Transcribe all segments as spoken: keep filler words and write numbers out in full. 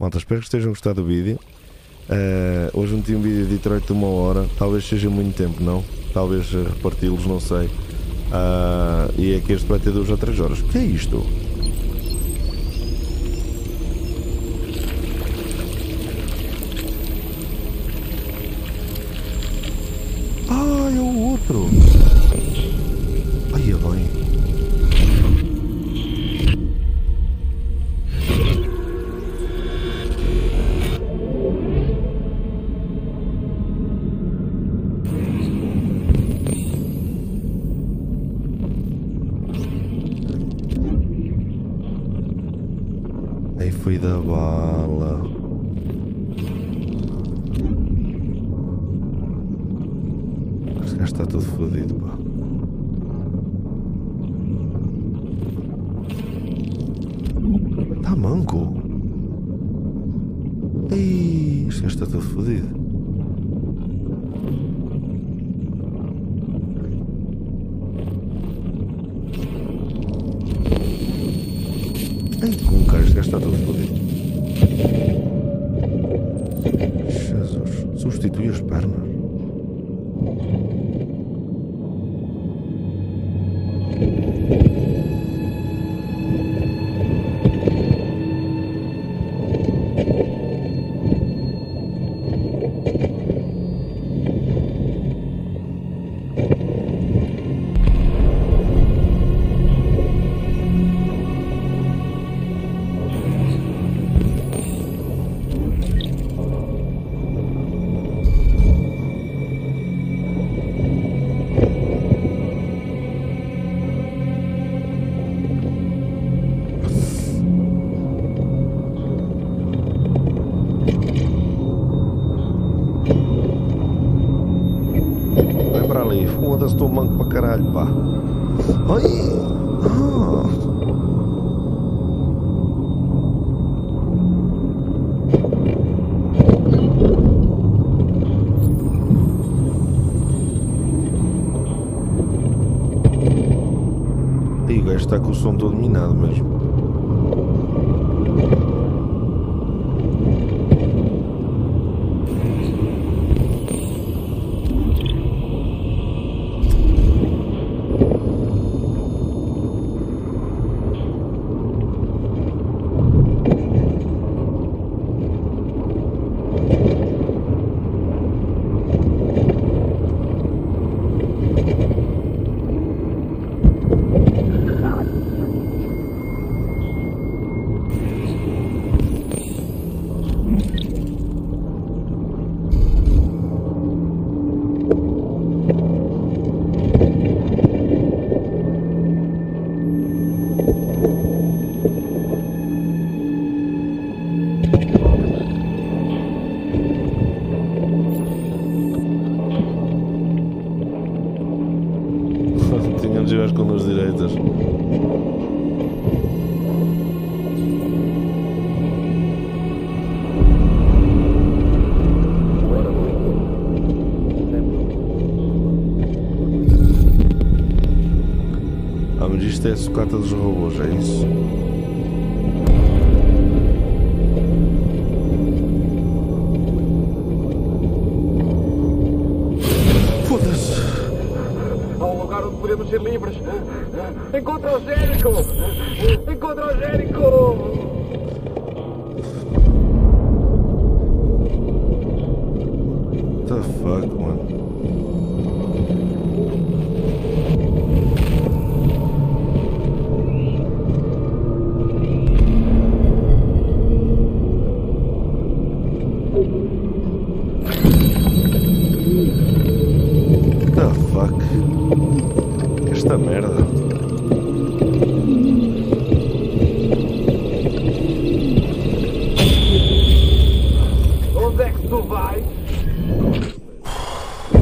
Malta, espero que estejam a gostar do vídeo. Uh, hoje meti um vídeo de Detroit de uma hora. Talvez seja muito tempo, não? Talvez reparti-los, não sei. Uh, e é que este vai ter duas ou três horas. O que é isto? Ah, é o outro. Ai, é bem. Aí foi da bala. Este gajo está todo fodido, pá. Está manco. Ei, este gajo está todo fodido. Ei, com um cara, este gajo está todo fodido. Jesus, substitui as pernas. Foda-se, estou manco para caralho, pá. Ai! Ah. E o gajo está com o som todo minado mesmo. Tínhamos de ir com as direitas. Ah, mas isto é a sucata dos robôs, é isso? Podemos ser livres. Encontra o Jérico! Encontra o Jérico! What the fuck, mano? What the fuck? Esta merda. Onde é que tu vais?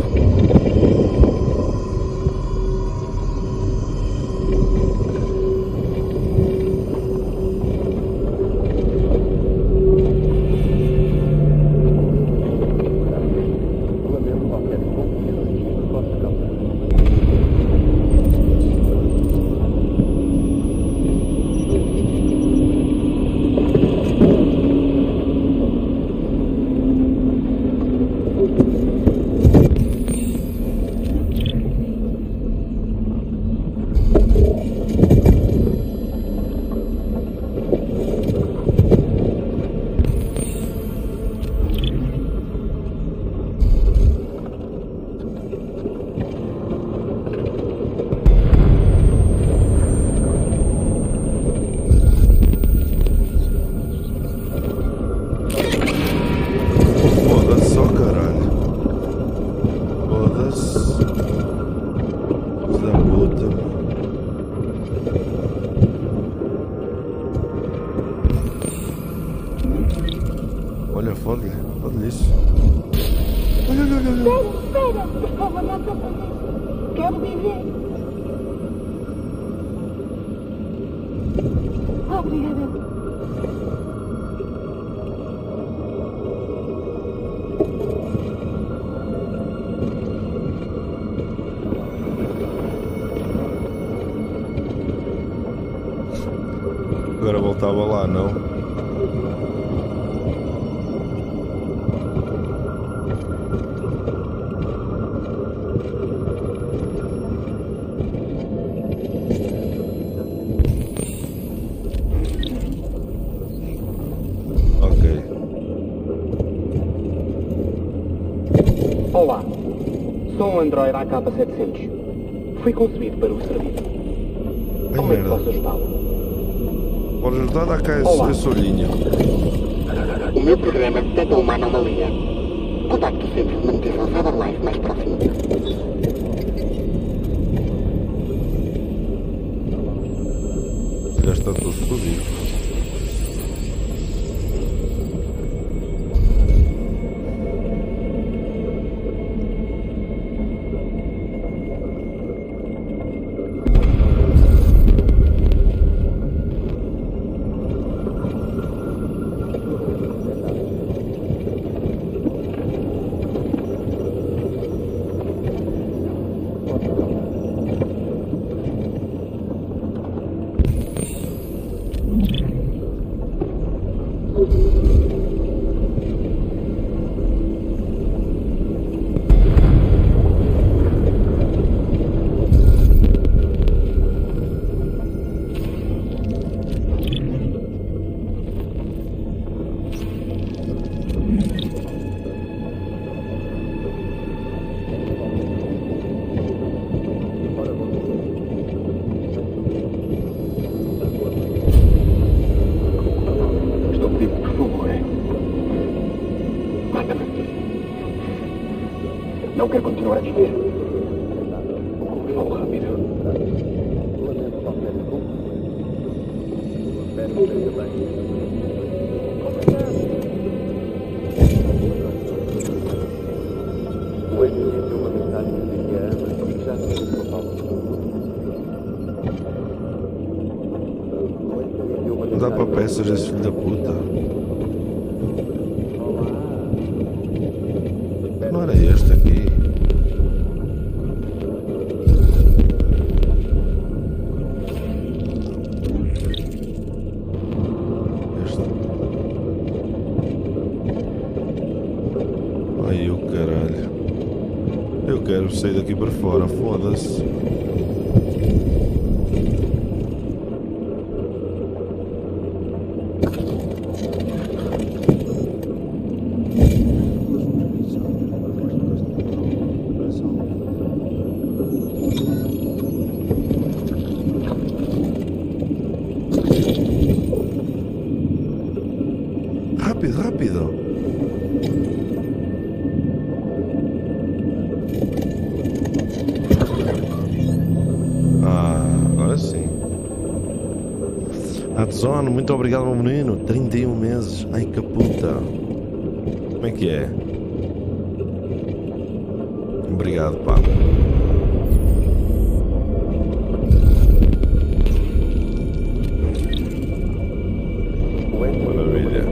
Foda-se só, caralho. Foda-se. Filho da puta. Olha, foda-lhe. Foda-lhe isso. Olha, olha, olha, olha. Espera, espera. Por favor, não toques nisso. Quero viver. Obrigada. Agora voltava lá, não? Ok. Olá, sou um Android A K setecentos. Fui concebido para o serviço. Ai, Como é que merda. posso ajudá-lo? Pode ajudar a dar cá esse, Olá. esse olhinho. O meu programa detectou uma anomalia. Contacte sempre de manutenção Cyberlife mais próximo. Já está tudo fodido. Estou pedindo, por favor. Mata-me. Não quero continuar a viver. Fala rápido. Não dá para peças esse filho da puta. Não era este aqui. Este. Ai, o caralho. Eu quero sair daqui para fora, foda-se. Rápido, rápido. Ah, agora sim. Adzone, muito obrigado, meu menino. trinta e um meses. Ai, que puta. Como é que é? Obrigado, pá. Maravilha.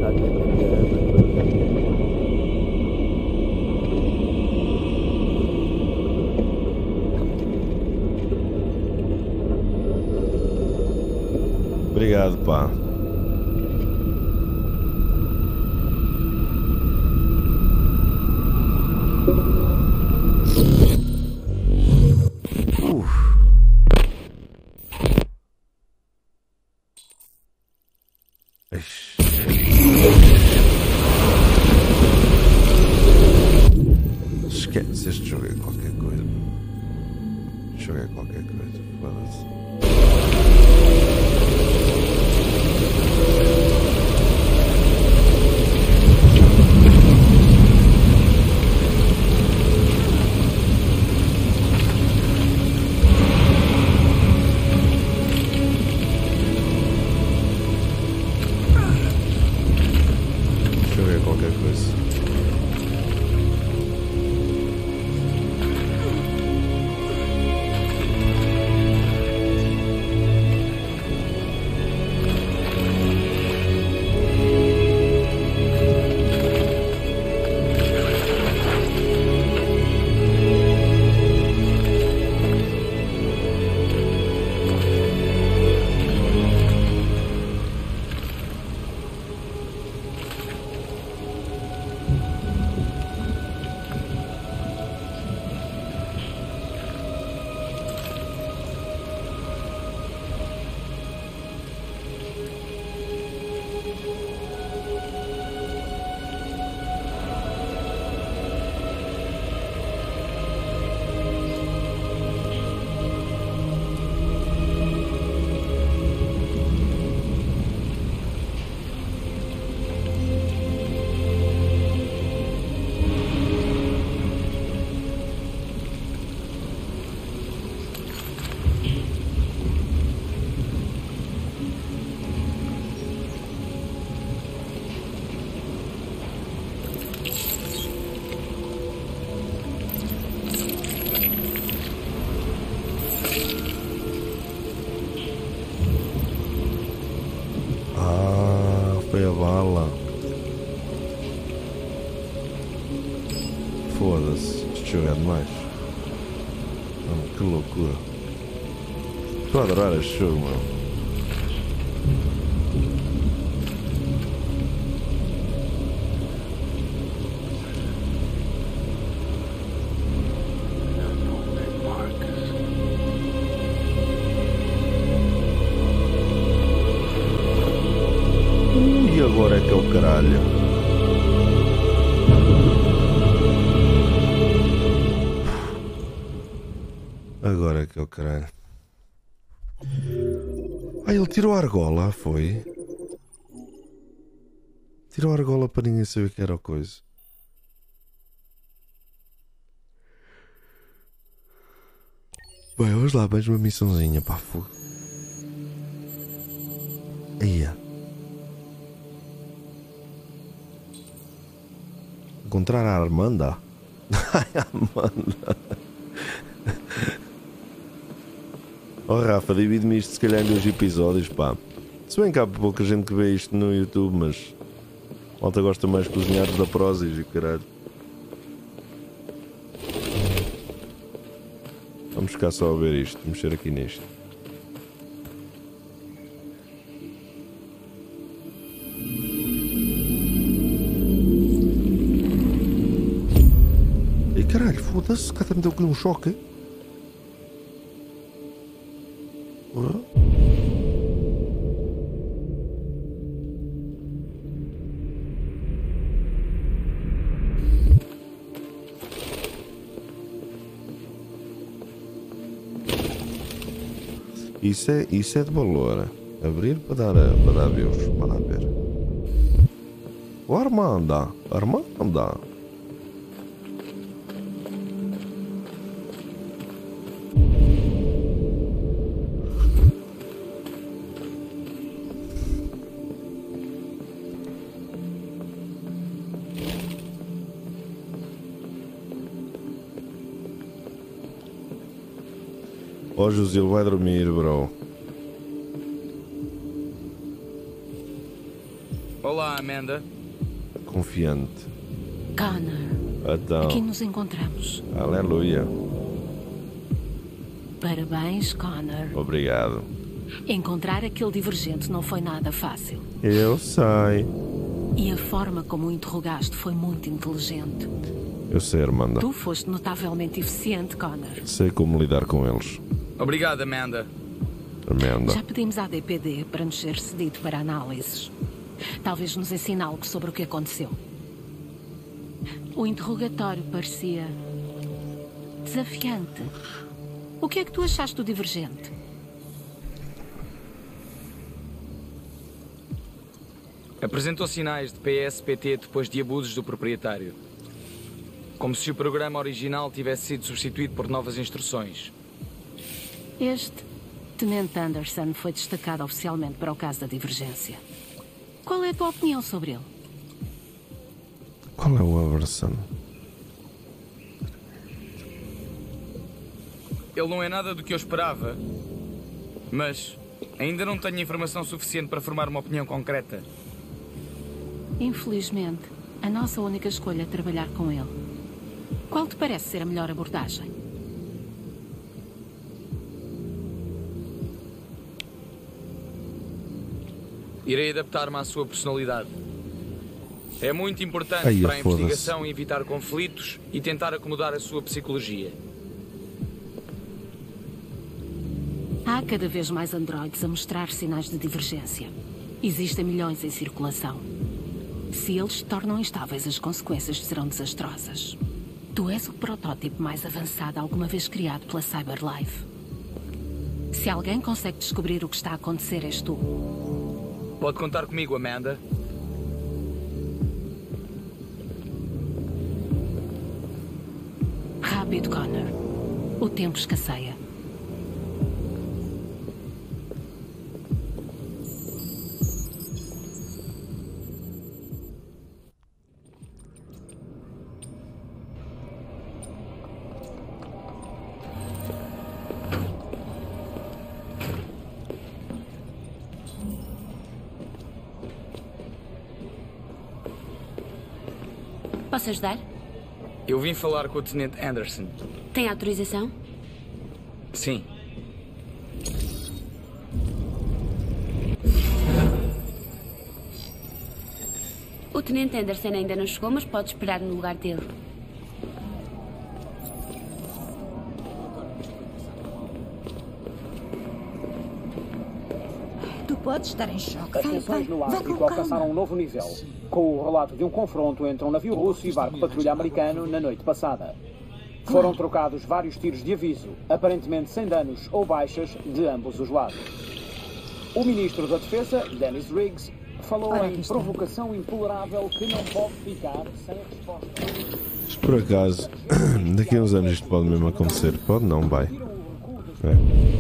Obrigado, pá. Uf. Ixi. Esquece, este jogo é qualquer coisa. Este jogo é qualquer coisa. Foda-se. qualquer coisa. Foi a bala. Foda-se, isto joga demais. Oh, que loucura. Estou a adorar este jogo, mano. Agora é que é o caralho. Agora é que é o caralho. Ah, ele tirou a argola, foi? Tirou a argola para ninguém saber que era a coisa. Bem, vamos lá, mais uma missãozinha, pá, fogo. Aí é. Encontrar a Armanda? Ai, Armanda. Oh Rafa, divide-me isto se calhar em dois episódios, pá. Se bem que há pouca gente que vê isto no YouTube, mas a malta gosta mais de cozinhados da Prozis e caralho. Vamos ficar só a ver isto, mexer aqui nisto. Caralho, foda-se, cá me deu aqui um choque. Uh. Isso é, isso é de valor. Abrir para dar, para dar views. Para lá ver. O Armanda, Armanda. Ó oh, José, vai dormir, bro. Olá, Amanda. Confiante. Connor, então, aqui nos encontramos. Aleluia. Parabéns, Connor. Obrigado. Encontrar aquele divergente não foi nada fácil. Eu sei. E a forma como o interrogaste foi muito inteligente. Eu sei, Armanda. Tu foste notavelmente eficiente, Connor. Sei como lidar com eles. Obrigado, Amanda. Amanda. Já pedimos à D P D para nos ser cedido para análises. Talvez nos ensine algo sobre o que aconteceu. O interrogatório parecia desafiante. O que é que tu achaste do divergente? Apresentou sinais de P S P T depois de abusos do proprietário. Como se o programa original tivesse sido substituído por novas instruções. Este Tenente Anderson foi destacado oficialmente para o caso da divergência. Qual é a tua opinião sobre ele? Qual é o Everson? Ele não é nada do que eu esperava, mas ainda não tenho informação suficiente para formar uma opinião concreta. Infelizmente, a nossa única escolha é trabalhar com ele. Qual te parece ser a melhor abordagem? Irei adaptar-me à sua personalidade. É muito importante Ai, para a foda-se. investigação evitar conflitos e tentar acomodar a sua psicologia. Há cada vez mais androides a mostrar sinais de divergência. Existem milhões em circulação. Se eles se tornam instáveis, as consequências serão desastrosas. Tu és o protótipo mais avançado alguma vez criado pela Cyberlife. Se alguém consegue descobrir o que está a acontecer, és tu. Pode contar comigo, Amanda. Rápido, Connor. O tempo escasseia. Posso ajudar? Eu vim falar com o Tenente Anderson. Tem autorização? Sim. O Tenente Anderson ainda não chegou, mas pode esperar no lugar dele. Tu podes estar em choque. As Vai, vai, tensões no vai Ártico com alcançaram calma. um novo nível, com o relato de um confronto entre um navio russo e barco patrulha americano na noite passada. Foram trocados vários tiros de aviso, aparentemente sem danos ou baixas de ambos os lados. O ministro da Defesa, Dennis Riggs, falou Ora, aqui em está. provocação intolerável que não pode ficar sem resposta. Se por acaso, daqui a uns anos isto pode mesmo acontecer. Pode não, vai. É.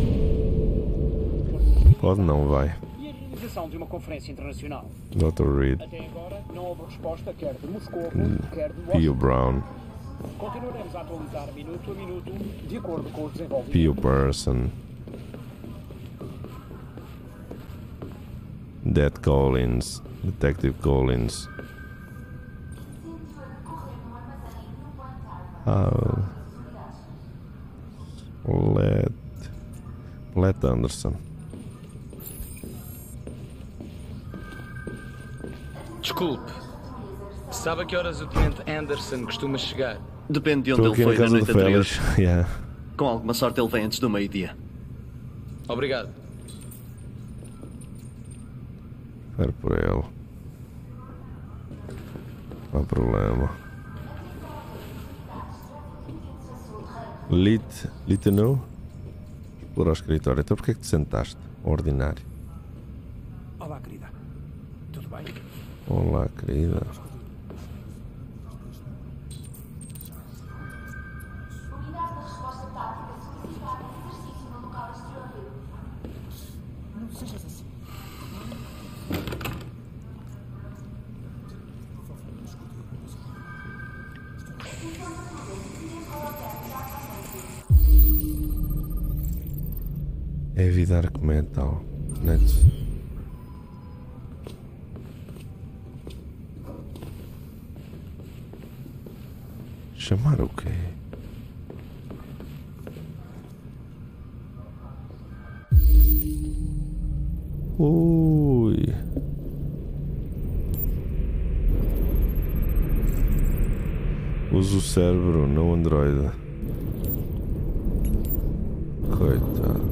Pode não, vai. E a realização de uma conferência internacional. doutor Reed. Até agora não houve resposta quer de Moscou, quer de Pio Washington. Brown. Continuaremos a atualizar minuto a minuto, de acordo com os desenvolvimentos. Pio Person. Dead Collins. Detective Collins. Ah. Let. Let Anderson. Desculpe. Sabe a que horas o Tenente Anderson costuma chegar? Depende de onde Estou aqui ele na foi na casa noite de anterior. Félix. Yeah. Com alguma sorte ele vem antes do meio-dia. Obrigado. Espera por ele. Não há problema. Lit. Litano? Explorar o escritório. Então porquê é que te sentaste? Ordinário. Olá, querida. Tudo bem? Olá, querida. É evitar que metal. Netos. Chamar o quê? Ui. Usa o cérebro, não o Android. Coitado.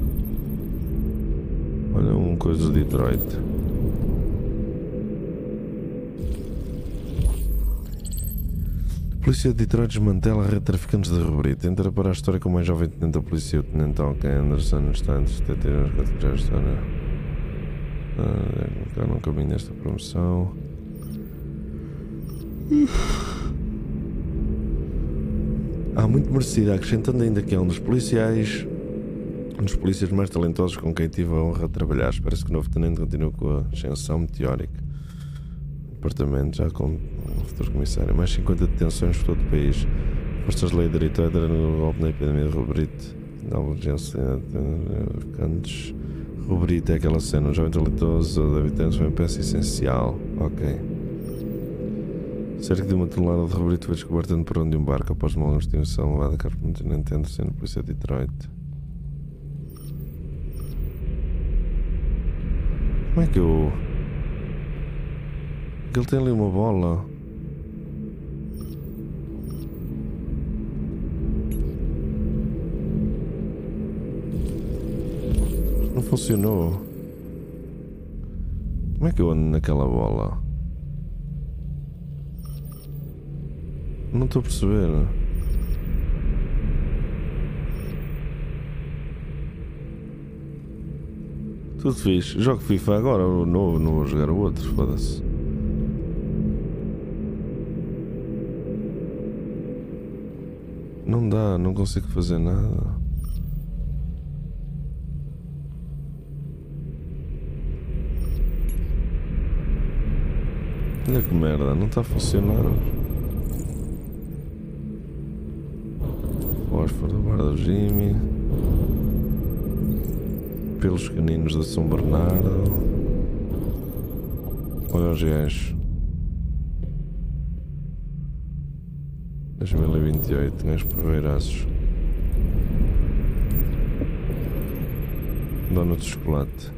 Olha um coisa de Detroit. A polícia de Detroit desmantela a rede de traficantes de Rebrito. Entra para a história com o mais jovem tenente da polícia, o tenente Alken Anderson, está entre os detetives nas quatro já história. Ah, no caminho desta promoção. Há muito merecido, acrescentando ainda que é um dos policiais, um dos polícias mais talentosos com quem tive a honra de trabalhar. Espera-se que o novo tenente continue com a ascensão meteórica. O departamento já com futuro comissário. Mais cinquenta detenções por todo o país. Forças de lei de direito no golpe na epidemia de Rubrite. Na urgência cantos. Rubrite é aquela cena. Um jovem talentoso de habitantes foi uma peça essencial. Ok. Cerca de uma tonelada de Rubrite foi descoberta no porão de um barco após uma investigação levada a cabo por Tenente Anderson na polícia de Detroit. Como é que eu... Ele tem ali uma bola. Não funcionou. Como é que eu ando naquela bola? Não estou a perceber. Tudo fixe. Jogo FIFA agora, o novo, não vou jogar o outro, foda-se. Não dá, não consigo fazer nada. Olha que merda, não está a funcionar. Fósforo do bar do Jimmy. Pelos caninos da São Bernardo. Olha os gajos. dois mil e vinte e oito, gajos porreiraços. Dono de chocolate.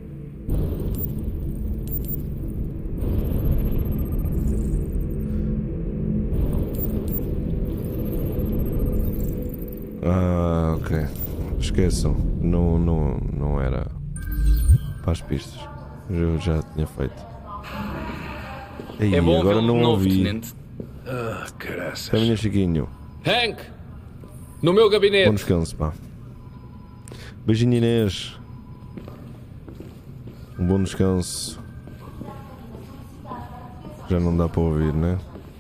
Ah, ok. Esqueçam. Não, não, não era para as pistas. Eu já tinha feito. Ei, é bom agora não novo, ouvi. tenente. Ah, caraças. Caminha, Chiquinho. Hank! No meu gabinete. Bom descanso, pá. Beijinho, Inês. Um bom descanso. Já não dá para ouvir, né?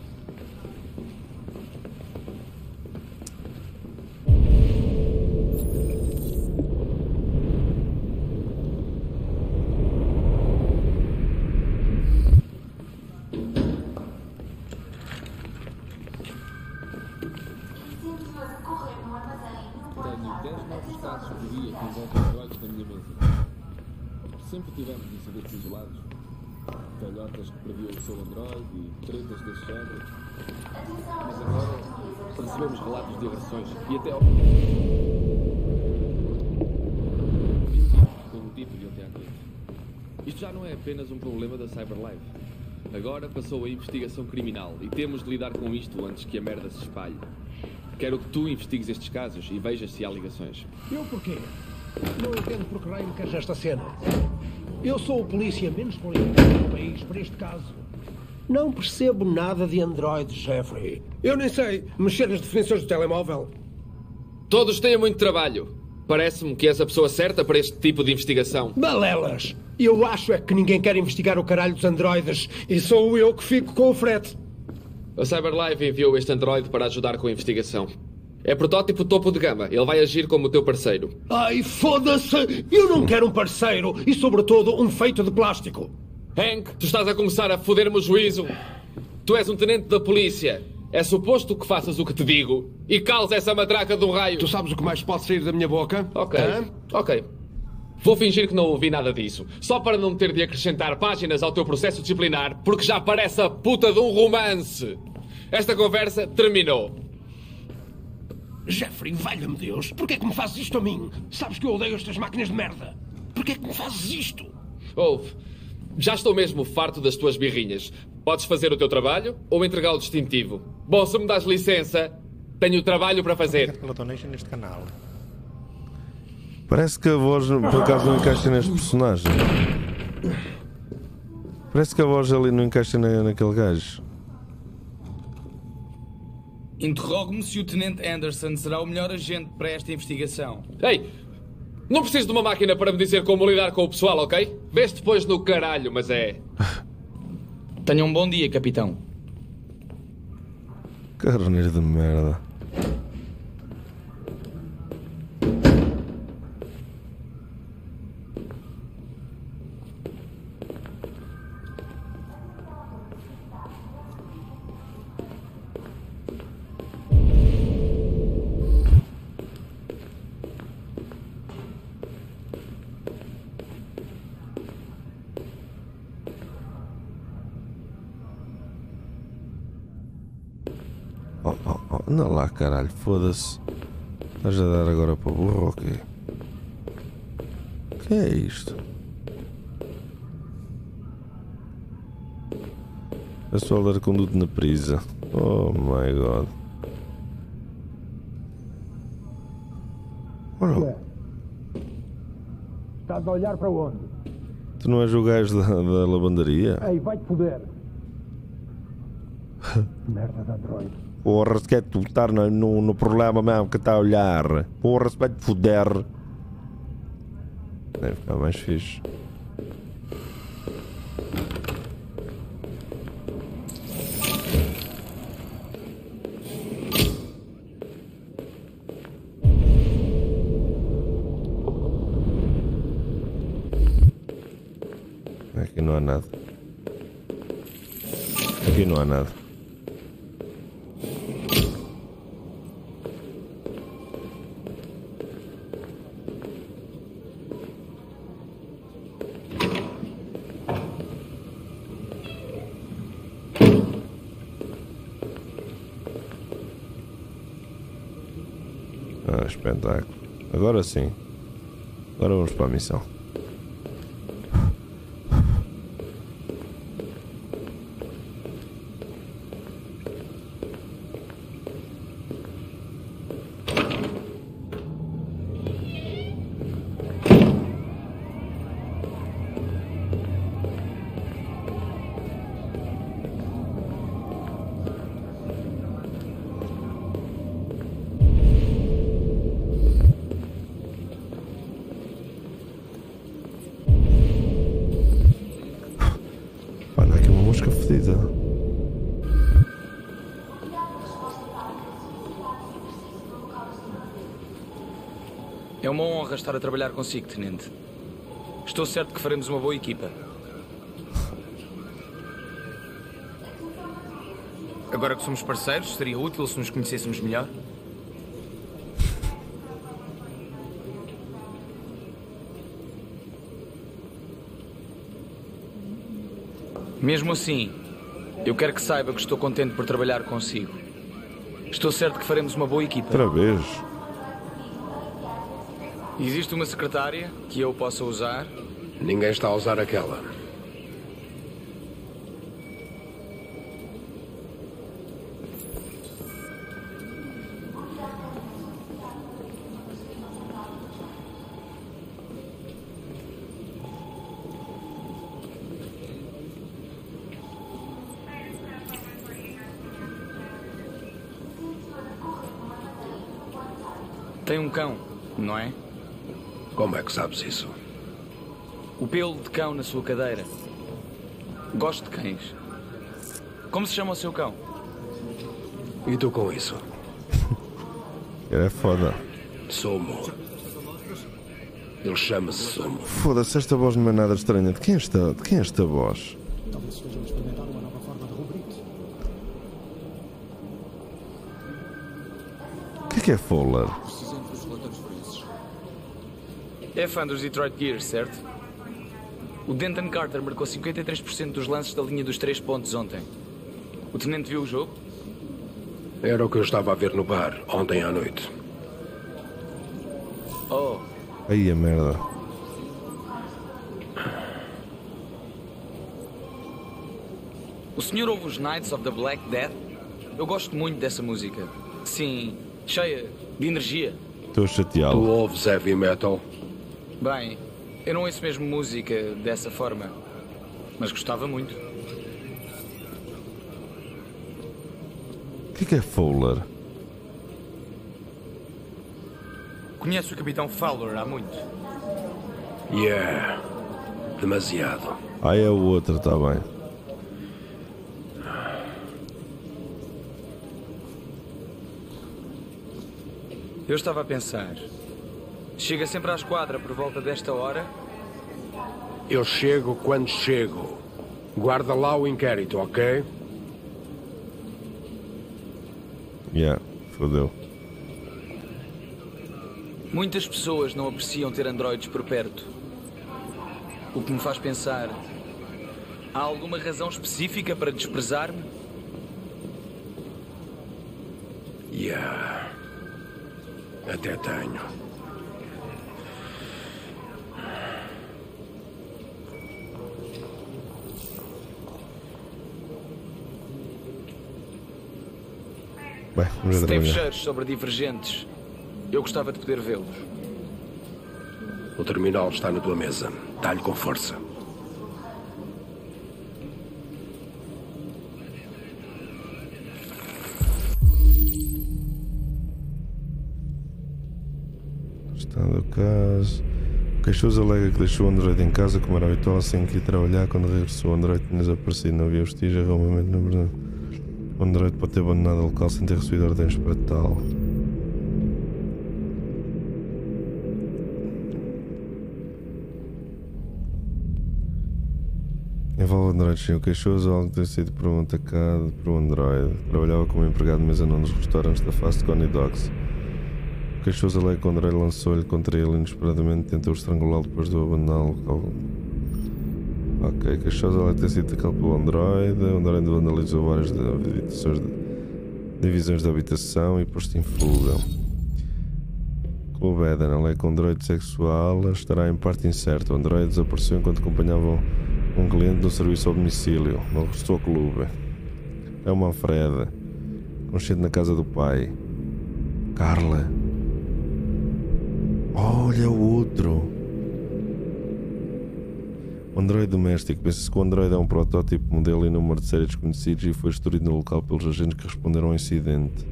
Sempre tivemos incidentes isolados, velhotas que perdiam o seu Android e tretas desse género. Mas agora recebemos relatos de agressões e até ao... como o tipo de ontem à noite. Isto já não é apenas um problema da CyberLife. Agora passou a investigação criminal e temos de lidar com isto antes que a merda se espalhe. Quero que tu investigues estes casos e vejas se há ligações. Eu porquê? Não entendo por que raio me queres esta cena. Eu sou o polícia menos qualificado do país para este caso. Não percebo nada de Android, Jeffrey. Eu nem sei mexer nas definições do telemóvel. Todos têm muito trabalho. Parece-me que és a pessoa certa para este tipo de investigação. Balelas! Eu acho é que ninguém quer investigar o caralho dos androides e sou eu que fico com o frete. A CyberLife enviou este androide para ajudar com a investigação. É protótipo topo de gama. Ele vai agir como o teu parceiro. Ai, foda-se! Eu não quero um parceiro e, sobretudo, um feito de plástico. Hank, tu estás a começar a foder-me o juízo. Tu és um tenente da polícia. É suposto que faças o que te digo e cales essa matraca de um raio. Tu sabes o que mais pode sair da minha boca? Ok, Hã? ok. Vou fingir que não ouvi nada disso. Só para não ter de acrescentar páginas ao teu processo disciplinar, porque já parece a puta de um romance. Esta conversa terminou. Jeffrey, valha-me Deus, porquê é que me fazes isto a mim? Sabes que eu odeio estas máquinas de merda. Porquê é que me fazes isto? Ouve, já estou mesmo farto das tuas birrinhas. Podes fazer o teu trabalho ou entregar o distintivo. Bom, se me dás licença, tenho trabalho para fazer. neste canal. Parece que a voz, por acaso, não encaixa neste personagem. Parece que a voz ali não encaixa na, naquele gajo. Interrogo-me se o Tenente Anderson será o melhor agente para esta investigação. Ei, não preciso de uma máquina para me dizer como lidar com o pessoal, ok? Vês depois no caralho, mas é... Tenha um bom dia, capitão. Carneiro de merda. Oh, oh, oh, anda lá, caralho, foda-se. Estás a dar agora para o burro ou quê? O que é isto? É só dar conduto na prisa. Oh my god. Olha. Estás a olhar para onde? Tu não és o gajo da, da lavandaria? Ei, vai-te foder. Merda de androide. Porra, se quer tu estar no, no, no problema mesmo que está a olhar. Porra, se vai-te foder. Deve ficar mais fixe. Aqui não há nada. Aqui não há nada. Ah, espetáculo. Agora sim. Agora vamos para a missão. Olha aqui uma mosca fedida. É uma honra estar a trabalhar consigo, Tenente. Estou certo que faremos uma boa equipa. Agora que somos parceiros, seria útil se nos conhecêssemos melhor? Mesmo assim, eu quero que saiba que estou contente por trabalhar consigo. Estou certo que faremos uma boa equipa. Outra vez. Existe uma secretária que eu possa usar? Ninguém está a usar aquela. Tem um cão, não é? Como é que sabes isso? O pelo de cão na sua cadeira. Gosto de cães. Como se chama o seu cão? E tu com isso? Ele é foda. Somo. Ele chama-se Somo. Foda-se, esta voz não é nada estranha. De quem é esta, de quem é esta voz? Talvez estejam a experimentar uma nova forma de rubrique. O que é que é Fowler? É fã dos Detroit Gears, certo? O Denton Carter marcou cinquenta e três por cento dos lances da linha dos três pontos ontem. O Tenente viu o jogo? Era o que eu estava a ver no bar ontem à noite. Oh. Aí a merda. O senhor ouve os Knights of the Black Death? Eu gosto muito dessa música. Sim, cheia de energia. Estou chateado. Tu ouves heavy metal? Bem, eu não ouço mesmo música dessa forma, mas gostava muito. O que é que é Fowler? Conhece o Capitão Fowler há muito? Yeah. Demasiado. Ah, é o outro, está bem. Eu estava a pensar. Chega sempre à esquadra por volta desta hora? Eu chego quando chego. Guarda lá o inquérito, ok? Yeah, fodeu. Muitas pessoas não apreciam ter androides por perto. O que me faz pensar... Há alguma razão específica para desprezar-me? Yeah. Até tenho. Bem, vamos Se ver tem trabalhar. fecheiros sobre divergentes, eu gostava de poder vê-los. O terminal está na tua mesa. Dá-lhe com força. Estado do caso. O queixoso alega que deixou o Android em casa como era habitual assim que ia trabalhar. Quando regressou, o Android tinha desaparecido. Não havia vestígios, arrumamento na verdade. O Android pode ter abandonado o local sem ter recebido ordens para tal. Envolve o Android, sim. O queixoso, algo que tem sido por um atacado por um Android. Trabalhava como empregado de mesa num dos restaurantes da Fast Connie Dogs. O queixoso alega que o Android lançou-lhe contra ele inesperadamente e tentou estrangulá-lo depois de o abandonar o local. Ok, queixoso alega ter sido atacado pelo Android. O Android vandalizou várias divisões de, divisões de habitação e posto em fuga. Clube Eden alega que o Android sexual estará em parte incerto. O Android desapareceu enquanto acompanhava um cliente no serviço ao domicílio. Não regressou ao clube. É o Manfred, consciente na casa do pai. Carla. Olha o outro. O Android doméstico. Pensa-se que o Android é um protótipo, modelo e número de série desconhecidos e foi destruído no local pelos agentes que responderam ao incidente.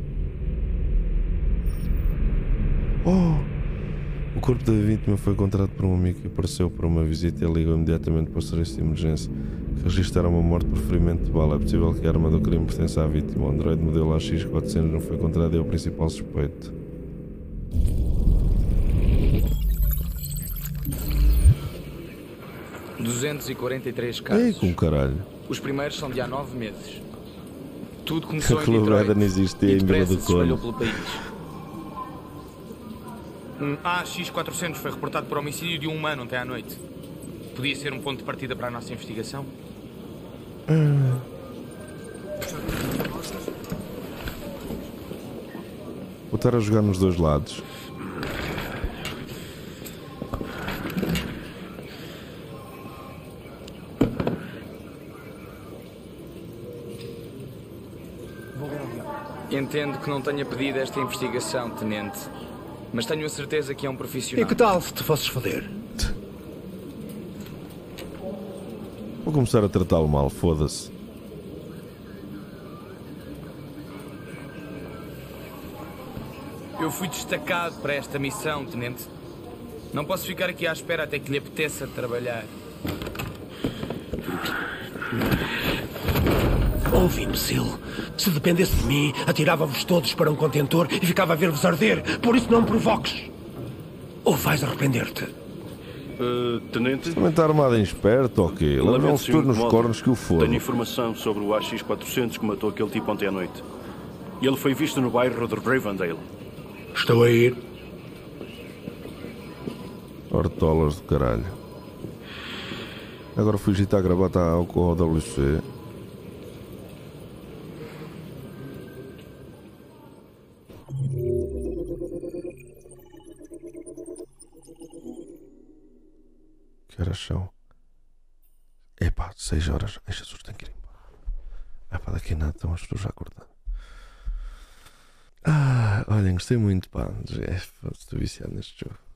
Oh! O corpo da vítima foi encontrado por um amigo que apareceu para uma visita e ligou imediatamente para o serviço de emergência, que registraram uma morte por ferimento de bala. É possível que a arma do crime pertença à vítima. O Android modelo A X quatrocentos não foi encontrado e é o principal suspeito. duzentos e quarenta e três casos. Ei, com caralho. Os primeiros são de há nove meses. Tudo começou A em Clube Detroit Eden existia e em Vila depressa do se espalhou Conde. pelo país. Um A X quatrocentos foi reportado por homicídio de um humano ontem à noite. Podia ser um ponto de partida para a nossa investigação? Ah. Vou estar a jogar nos dois lados. Entendo que não tenha pedido esta investigação, Tenente. Mas tenho a certeza que é um profissional. E que tal se te fosses foder? Vou começar a tratá-lo mal, foda-se. Eu fui destacado para esta missão, Tenente. Não posso ficar aqui à espera até que lhe apeteça trabalhar. Ouve, imbecil. Se dependesse de mim, atirava-vos todos para um contentor e ficava a ver-vos arder. Por isso não me provoques. Ou vais arrepender-te. Uh, tenente? Também está armado em esperto, ok? Levam-se todos nos cornos que o foram. Tenho informação sobre o A X quatrocentos que matou aquele tipo ontem à noite. Ele foi visto no bairro de Ravendale. Estou a ir. Hortolas do caralho. Agora fui agitar a gravata ao com o W C. Que horas são? Epá, seis horas. Ai, Jesus, tenho que ir embora. Epá, daqui a nada estão as pessoas já acordando. Ah, olhem, gostei muito, pá. É, estou viciado neste jogo.